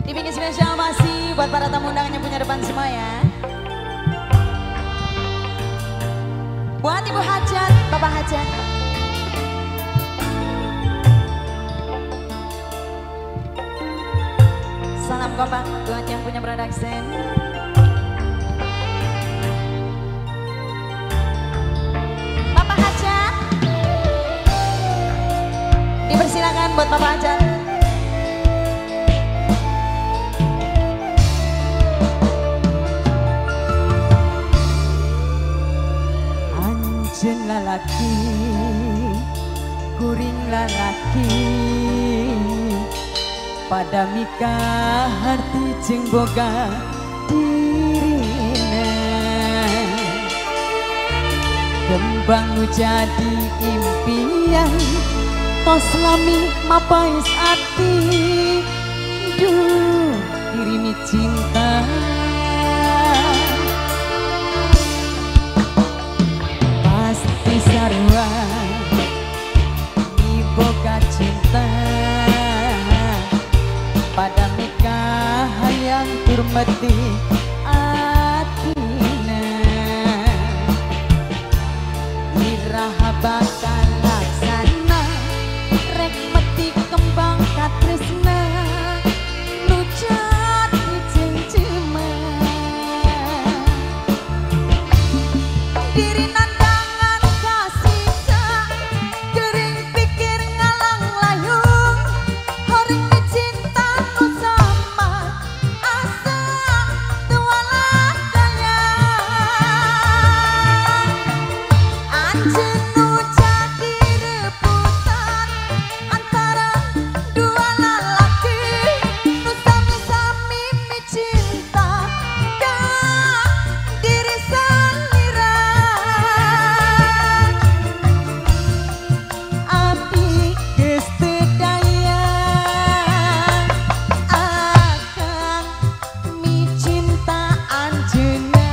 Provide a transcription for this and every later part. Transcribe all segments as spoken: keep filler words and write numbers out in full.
Dibikin spesial masih buat para tamu undangan yang punya depan semua ya. Buat Ibu Hajat, Bapak Hajat. Salam kompak buat yang punya production. Bapak Hajat. Dipersilakan buat Bapak Hajat. Anjen lalaki, kuring lalaki, pada mika hati jeung boga dirina, kembang nu jadi impian, tos lami mapais ati, duh kirimi cinta. Pasti sarua diboga cinta, pada nikah yang turmeti atina, iraha bakal laksana rek meti kembang katresna nu jadi cengcema diri nandangan kasih ka gering pikir ngalang layung horing dicinta ku sama asa tualah daya anjeun nu jadi rebutan antara dua lalaki nu sami-sami micinta ka diri salira abdi geus teu daya akan micinta anjeunna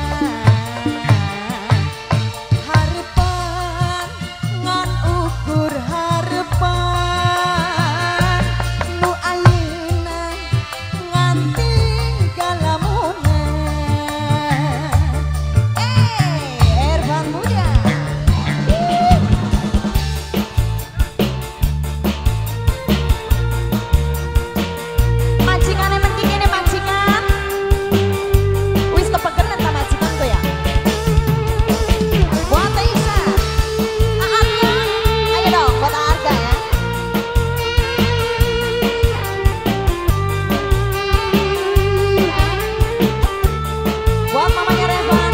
harepan ngan ukur harepan nu ayeuna ngan tinggal lamunna eh Ervan Muda majikan emang gini majikan wis kepegelan ta majikan tuh ya buat Isa Aarga ayo dong buat Aarga ya buat mamanya Revan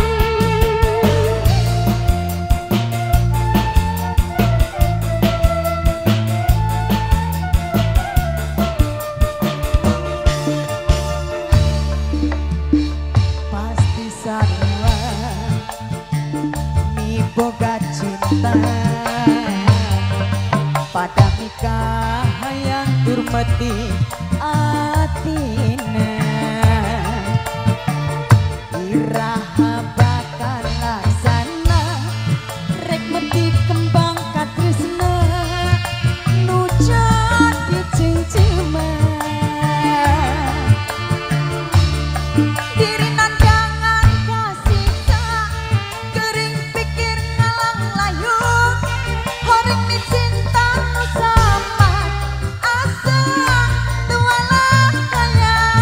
pasti sarua mi boga cinta, pada nikah yang turmeti atina, iraha bakal laksana rek meti kembang katresna nu jadi cengcema diri nandangan kasih ka gering pikir ngalang layung horing dicinta nu sama asa tualah daya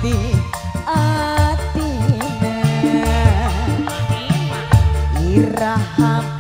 ngerti atine iraha